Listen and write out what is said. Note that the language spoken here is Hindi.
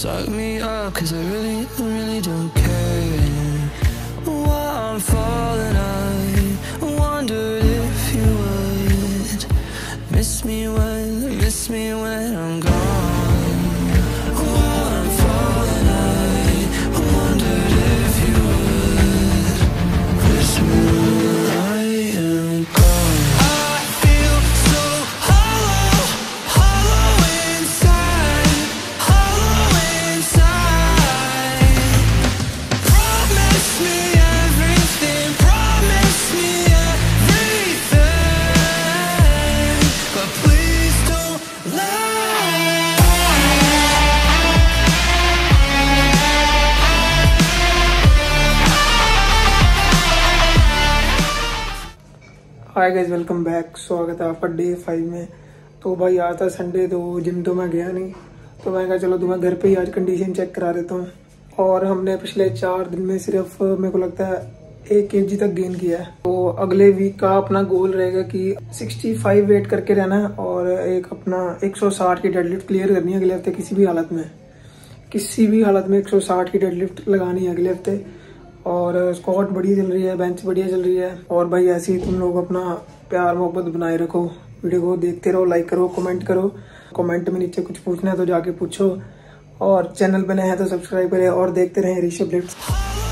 Suck me up, cause I really don't care why I'm falling. I wondered if you would miss me when I'm gone. While I'm falling, I wondered if you would miss me when I am gone. I feel so hollow, hollow inside, hollow inside. Promise me everything, promise me everything, but please don't lie. Hi guys, welcome back. स्वागत है आपका डे 5 में। तो भाई आज था संडे, तो जिम तो मैं गया नहीं, तो मैं कहा चलो तुम्हें घर पे ही आज कंडीशन चेक करा देता हूँ। और हमने पिछले 4 दिन में सिर्फ मेरे को लगता है 1 kg तक गेन किया है। तो अगले वीक का अपना गोल रहेगा कि 65 वेट करके रहना है और एक अपना 160 की डेडलिफ्ट क्लियर करनी है अगले हफ्ते। किसी भी हालत में 160 की डेडलिफ्ट लगानी है अगले हफ्ते। और स्क्वाट बढ़िया चल रही है, बेंच बढ़िया चल रही है। और भाई ऐसे ही तुम लोग अपना प्यार मोहब्बत बनाए रखो, वीडियो को देखते रहो, लाइक करो, कमेंट करो। कमेंट में नीचे कुछ पूछना है तो जाके पूछो, और चैनल पे नए हैं तो सब्सक्राइब करें और देखते रहें ऋषभ लिफ्ट।